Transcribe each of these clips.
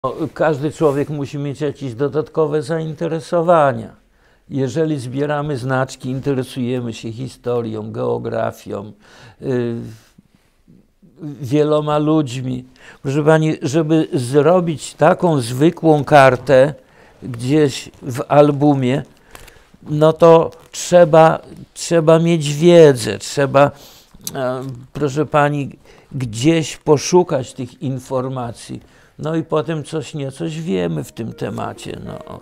Każdy człowiek musi mieć jakieś dodatkowe zainteresowania. Jeżeli zbieramy znaczki, interesujemy się historią, geografią, wieloma ludźmi. Proszę pani, żeby zrobić taką zwykłą kartę gdzieś w albumie, no to trzeba mieć wiedzę, trzeba, proszę pani, gdzieś poszukać tych informacji. No i potem coś niecoś wiemy w tym temacie. No.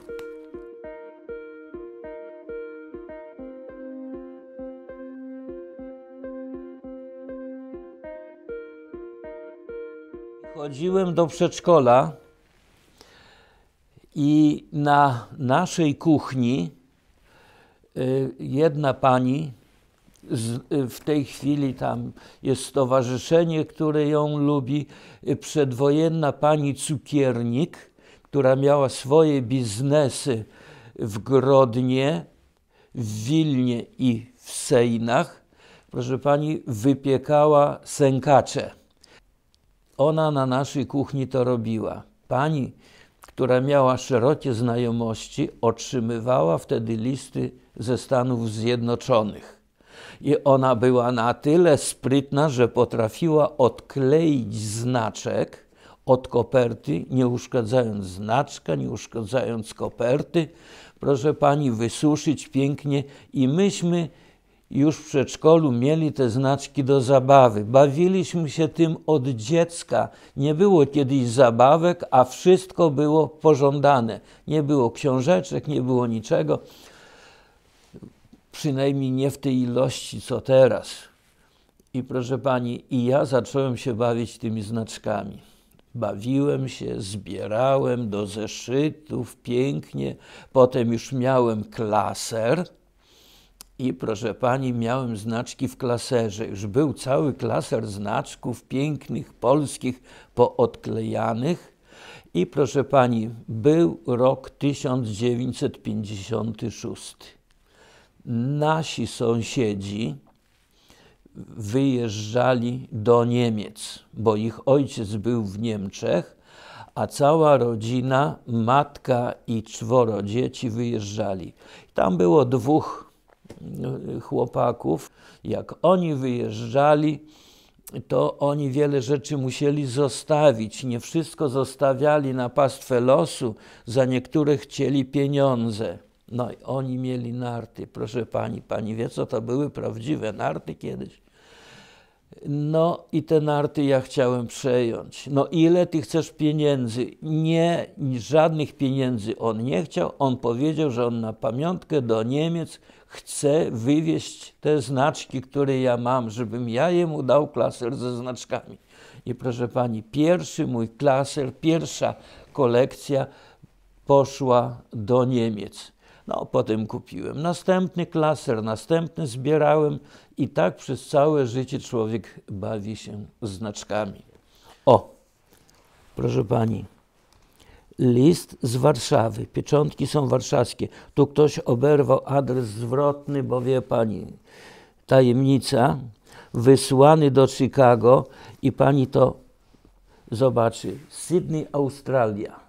Chodziłem do przedszkola i na naszej kuchni jedna pani, w tej chwili tam jest stowarzyszenie, które ją lubi, przedwojenna pani Cukiernik, która miała swoje biznesy w Grodnie, w Wilnie i w Sejnach. Proszę pani, wypiekała sękacze. Ona na naszej kuchni to robiła. Pani, która miała szerokie znajomości, otrzymywała wtedy listy ze Stanów Zjednoczonych. I ona była na tyle sprytna, że potrafiła odkleić znaczek od koperty, nie uszkadzając znaczka, nie uszkadzając koperty. Proszę pani, wysuszyć pięknie i myśmy już w przedszkolu mieli te znaczki do zabawy. Bawiliśmy się tym od dziecka. Nie było kiedyś zabawek, a wszystko było pożądane. Nie było książeczek, nie było niczego. Przynajmniej nie w tej ilości, co teraz. I proszę pani, i ja zacząłem się bawić tymi znaczkami. Bawiłem się, zbierałem do zeszytów pięknie. Potem już miałem klaser. I proszę pani, miałem znaczki w klaserze. Już był cały klaser znaczków pięknych, polskich, poodklejanych. I proszę pani, był rok 1956. Nasi sąsiedzi wyjeżdżali do Niemiec, bo ich ojciec był w Niemczech, a cała rodzina, matka i 4 dzieci wyjeżdżali. Tam było 2 chłopaków. Jak oni wyjeżdżali, to oni wiele rzeczy musieli zostawić. Nie wszystko zostawiali na pastwę losu, za niektóre chcieli pieniądze. No i oni mieli narty. Proszę pani, pani wie, co to były prawdziwe narty kiedyś? No i te narty ja chciałem przejąć. No ile ty chcesz pieniędzy? Nie, żadnych pieniędzy on nie chciał. On powiedział, że on na pamiątkę do Niemiec chce wywieźć te znaczki, które ja mam, żebym ja jemu dał klaser ze znaczkami. I proszę pani, pierwszy mój klaser, pierwsza kolekcja poszła do Niemiec. No, potem kupiłem następny klaser, następny zbierałem i tak przez całe życie człowiek bawi się znaczkami. O, proszę pani, list z Warszawy, pieczątki są warszawskie. Tu ktoś oberwał adres zwrotny, bo wie pani, tajemnica, wysłany do Chicago i pani to zobaczy. Sydney, Australia.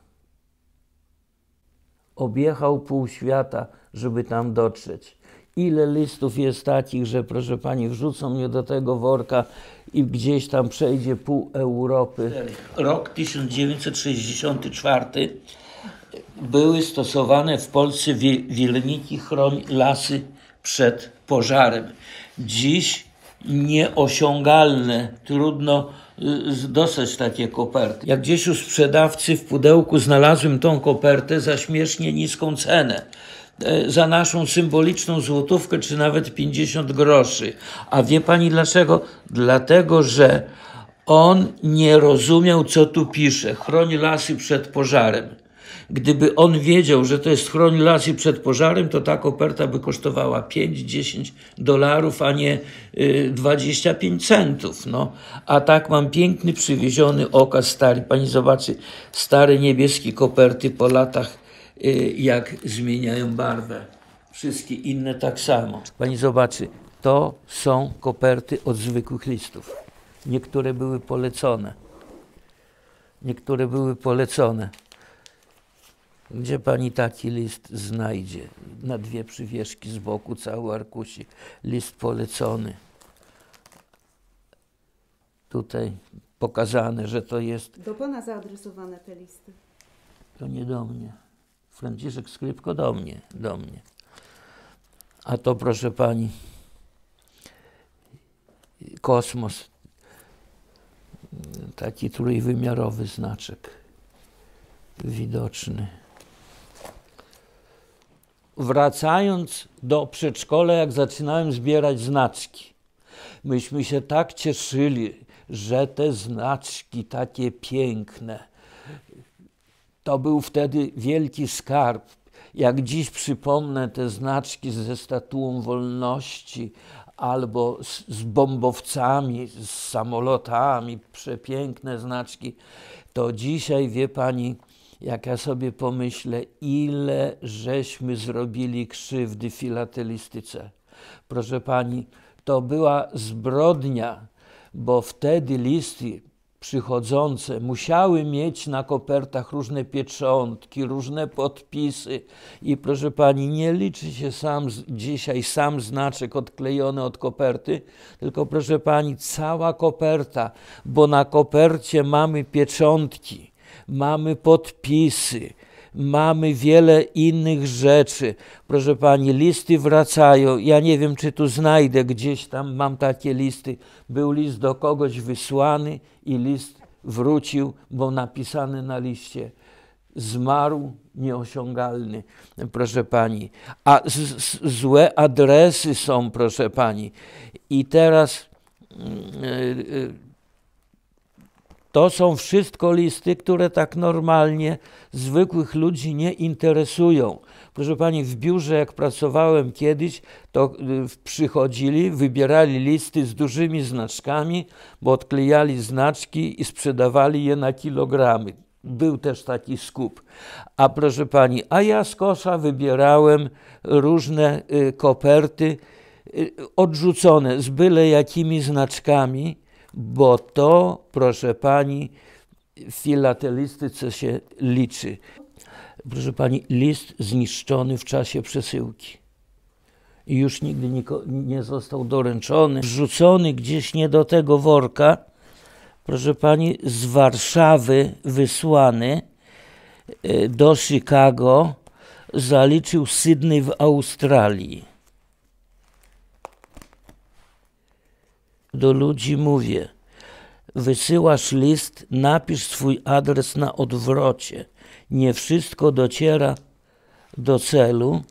Objechał pół świata, żeby tam dotrzeć. Ile listów jest takich, że proszę pani, wrzucą mnie do tego worka i gdzieś tam przejdzie pół Europy. Rok 1964 były stosowane w Polsce wilniki chroń lasy przed pożarem. Dziś nieosiągalne, trudno dostać takie koperty. Jak gdzieś u sprzedawcy w pudełku znalazłem tą kopertę za śmiesznie niską cenę. Za naszą symboliczną złotówkę, czy nawet 50 groszy. A wie pani dlaczego? Dlatego, że on nie rozumiał, co tu pisze. Chroń lasy przed pożarem. Gdyby on wiedział, że to jest chroń lasy przed pożarem, to ta koperta by kosztowała $5–10, a nie 25 centów. No. A tak mam piękny, przywieziony okaz stary. Pani zobaczy, stare niebieskie koperty po latach, jak zmieniają barwę. Wszystkie inne tak samo. Pani zobaczy, to są koperty od zwykłych listów. Niektóre były polecone. Niektóre były polecone. Gdzie pani taki list znajdzie? Na 2 przywieszki z boku, cały arkusi. List polecony. Tutaj pokazane, że to jest... Do pana zaadresowane te listy. To nie do mnie. Franciszek Skrypko do mnie. A to, proszę pani, kosmos. Taki trójwymiarowy znaczek. Widoczny. Wracając do przedszkola, jak zaczynałem zbierać znaczki, myśmy się tak cieszyli, że te znaczki takie piękne, to był wtedy wielki skarb. Jak dziś przypomnę te znaczki ze Statuą Wolności albo z bombowcami, z samolotami, przepiękne znaczki, to dzisiaj, wie pani, jak ja sobie pomyślę, ile żeśmy zrobili krzywdy filatelistyce. Proszę pani, to była zbrodnia, bo wtedy listy przychodzące musiały mieć na kopertach różne pieczątki, różne podpisy i proszę pani, nie liczy się dzisiaj sam znaczek odklejony od koperty, tylko proszę pani, cała koperta, bo na kopercie mamy pieczątki, mamy podpisy, mamy wiele innych rzeczy. Proszę pani, listy wracają. Ja nie wiem, czy tu znajdę, gdzieś tam mam takie listy. Był list do kogoś wysłany i list wrócił, bo napisany na liście: zmarł nieosiągalny, proszę pani. A złe adresy są, proszę pani. I teraz to są wszystko listy, które tak normalnie zwykłych ludzi nie interesują. Proszę pani, w biurze jak pracowałem kiedyś, to przychodzili, wybierali listy z dużymi znaczkami, bo odklejali znaczki i sprzedawali je na kilogramy. Był też taki skup. A proszę pani, a ja z kosza wybierałem różne koperty odrzucone z byle jakimi znaczkami, bo to, proszę pani, w filatelistyce się liczy. Proszę pani, list zniszczony w czasie przesyłki. I już nigdy nie został doręczony. Wrzucony gdzieś nie do tego worka, proszę pani, z Warszawy wysłany do Chicago, zaliczył Sydney w Australii. Do ludzi mówię: wysyłasz list, napisz swój adres na odwrocie. Nie wszystko dociera do celu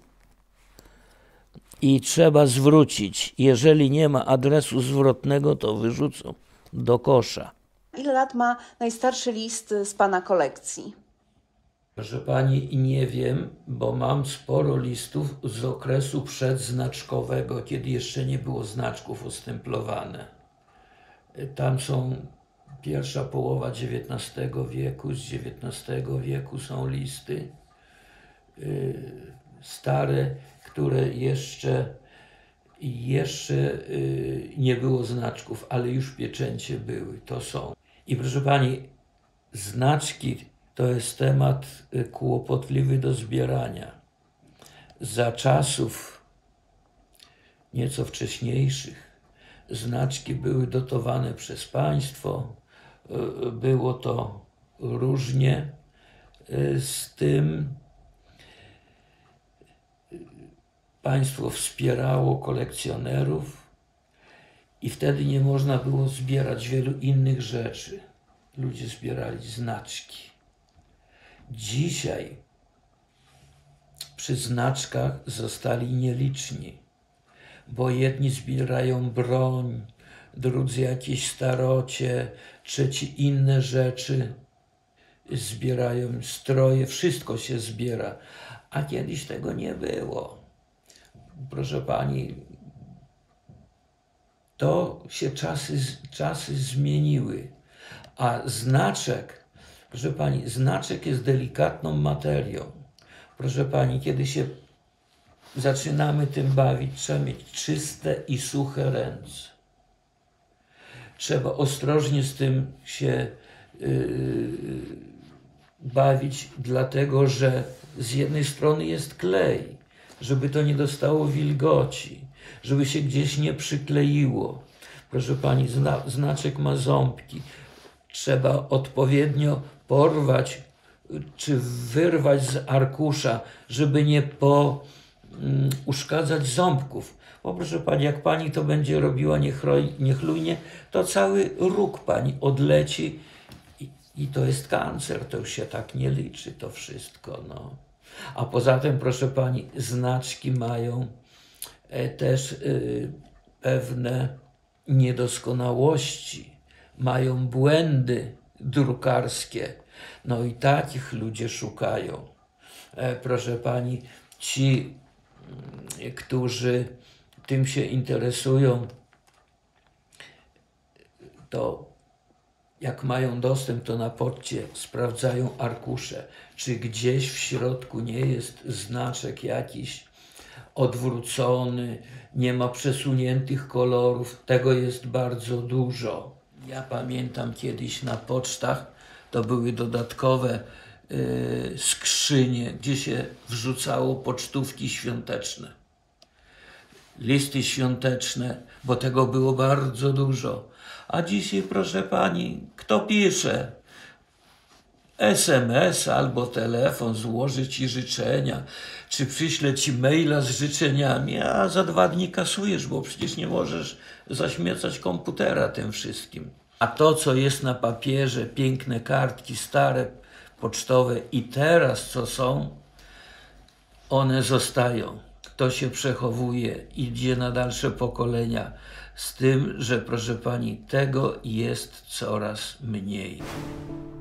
i trzeba zwrócić. Jeżeli nie ma adresu zwrotnego, to wyrzucą do kosza. Ile lat ma najstarszy list z pana kolekcji? Proszę pani, nie wiem, bo mam sporo listów z okresu przedznaczkowego, kiedy jeszcze nie było znaczków ostemplowane. Tam są pierwsza połowa XIX wieku, z XIX wieku są listy stare, które jeszcze nie było znaczków, ale już pieczęcie były, to są. I proszę pani, znaczki to jest temat kłopotliwy do zbierania. Za czasów nieco wcześniejszych znaczki były dotowane przez państwo, było to różnie z tym. Państwo wspierało kolekcjonerów i wtedy nie można było zbierać wielu innych rzeczy. Ludzie zbierali znaczki. Dzisiaj przy znaczkach zostali nieliczni, bo jedni zbierają broń, drudzy jakieś starocie, trzeci inne rzeczy. Zbierają stroje, wszystko się zbiera, a kiedyś tego nie było. Proszę pani, to się czasy zmieniły, a znaczek, proszę pani, znaczek jest delikatną materią. Proszę pani, kiedy się zaczynamy tym bawić, trzeba mieć czyste i suche ręce. Trzeba ostrożnie z tym się bawić, dlatego że z jednej strony jest klej, żeby to nie dostało wilgoci, żeby się gdzieś nie przykleiło. Proszę pani, znaczek ma ząbki. Trzeba odpowiednio porwać czy wyrwać z arkusza, żeby nie uszkadzać ząbków. Bo proszę pani, jak pani to będzie robiła niechlujnie, to cały róg pani odleci i to jest kancer. To już się tak nie liczy to wszystko. No. A poza tym, proszę pani, znaczki mają też pewne niedoskonałości, mają błędy drukarskie. No i takich ludzie szukają. Proszę pani, ci, którzy tym się interesują, to jak mają dostęp, to na poczcie sprawdzają arkusze, czy gdzieś w środku nie jest znaczek jakiś odwrócony, nie ma przesuniętych kolorów. Tego jest bardzo dużo. Ja pamiętam kiedyś na pocztach to były dodatkowe skrzynie, gdzie się wrzucało pocztówki świąteczne, listy świąteczne, bo tego było bardzo dużo. A dzisiaj, proszę pani, kto pisze? SMS albo telefon, złoży ci życzenia, czy przyśle ci maila z życzeniami, a za 2 dni kasujesz, bo przecież nie możesz zaśmiecać komputera tym wszystkim. A to, co jest na papierze, piękne kartki, stare, pocztowe i teraz co są, one zostają. To się przechowuje, idzie na dalsze pokolenia. Z tym, że proszę pani, tego jest coraz mniej.